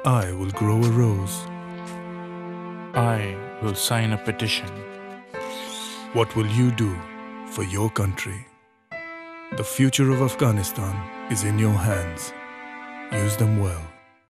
I will grow a rose. I will sign a petition. What will you do for your country? The future of Afghanistan is in your hands. Use them well.